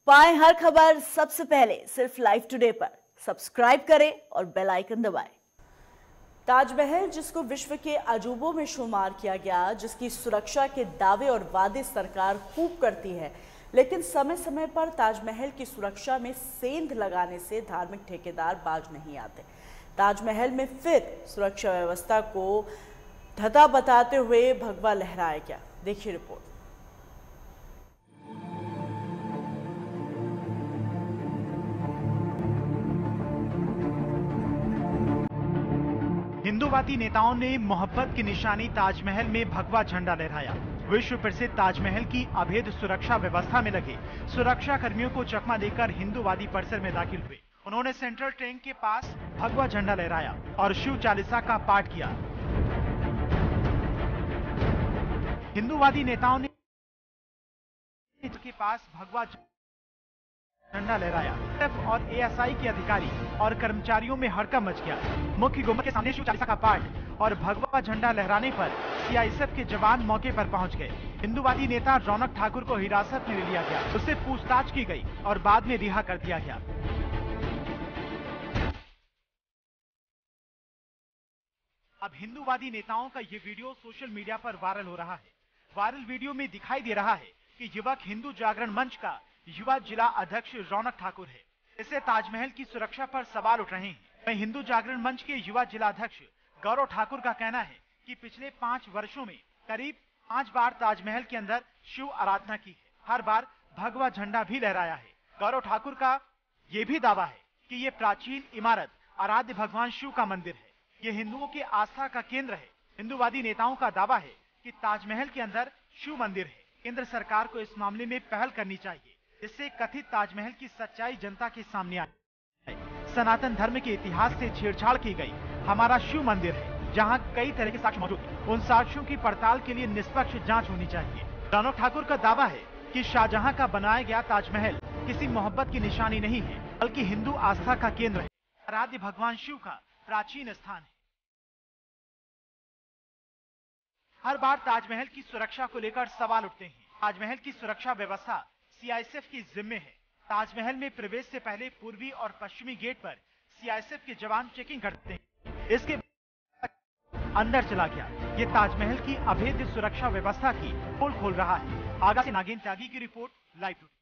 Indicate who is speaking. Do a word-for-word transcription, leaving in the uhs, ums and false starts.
Speaker 1: पाएं हर खबर सबसे पहले सिर्फ लाइव टुडे पर। सब्सक्राइब करें और बेल आइकन दबाएं। ताजमहल, जिसको विश्व के अजूबों में शुमार किया गया, जिसकी सुरक्षा के दावे और वादे सरकार खूब करती है, लेकिन समय समय पर ताजमहल की सुरक्षा में सेंध लगाने से धार्मिक ठेकेदार बाज नहीं आते। ताजमहल में फिर सुरक्षा व्यवस्था को धता बताते हुए भगवा लहराया गया। देखिए रिपोर्ट।
Speaker 2: हिंदूवादी नेताओं ने मोहब्बत की निशानी ताजमहल में भगवा झंडा लहराया। विश्व प्रसिद्ध ताजमहल की अभेद सुरक्षा व्यवस्था में लगे सुरक्षा कर्मियों को चकमा देकर हिंदूवादी परिसर में दाखिल हुए। उन्होंने सेंट्रल टैंक के पास भगवा झंडा लहराया और शिव चालीसा का पाठ किया। हिंदूवादी नेताओं ने के पास भगवा झंडा लहराया और एएसआई के अधिकारी और कर्मचारियों में हड़कंप मच गया। मुख्य गुम्बद के सामने शिव चालीसा का पाठ और भगवा झंडा लहराने पर सीआईएसएफ के जवान मौके पर पहुंच गए। हिंदूवादी नेता रौनक ठाकुर को हिरासत में ले लिया गया, उससे पूछताछ की गई और बाद में रिहा कर दिया गया। अब हिंदूवादी नेताओं का ये वीडियो सोशल मीडिया पर वायरल हो रहा है। वायरल वीडियो में दिखाई दे रहा है कि युवक हिंदू जागरण मंच का युवा जिला अध्यक्ष रौनक ठाकुर है। इससे ताजमहल की सुरक्षा पर सवाल उठ रहे हैं। वहीं हिंदू जागरण मंच के युवा जिला अध्यक्ष गौरव ठाकुर का कहना है कि पिछले पांच वर्षों में करीब पांच बार ताजमहल के अंदर शिव आराधना की है, हर बार भगवा झंडा भी लहराया है। गौरव ठाकुर का ये भी दावा है कि ये प्राचीन इमारत आराध्य भगवान शिव का मंदिर है, ये हिंदुओं की आस्था का केंद्र है। हिंदूवादी नेताओं का दावा है कि ताजमहल के अंदर शिव मंदिर है। केंद्र सरकार को इस मामले में पहल करनी चाहिए, जिससे कथित ताजमहल की सच्चाई जनता के सामने आए। सनातन धर्म के इतिहास से छेड़छाड़ की गई। हमारा शिव मंदिर है, जहां कई तरह के साक्ष्य मौजूद हैं। उन साक्ष्यों की पड़ताल के लिए निष्पक्ष जांच होनी चाहिए। रौनक ठाकुर का दावा है कि शाहजहां का बनाया गया ताजमहल किसी मोहब्बत की निशानी नहीं है, बल्कि हिंदू आस्था का केंद्र है, आराध्य भगवान शिव का प्राचीन स्थान है। हर बार ताजमहल की सुरक्षा को लेकर सवाल उठते हैं। ताजमहल की सुरक्षा व्यवस्था सीआईएसएफ की जिम्मे है। ताजमहल में प्रवेश से पहले पूर्वी और पश्चिमी गेट पर सीआईएसएफ के जवान चेकिंग करते हैं। इसके अंदर चला गया। ये ताजमहल की अभेद्य सुरक्षा व्यवस्था की पोल खोल रहा है। आगरा से नागेंद्र त्यागी की रिपोर्ट, लाइव।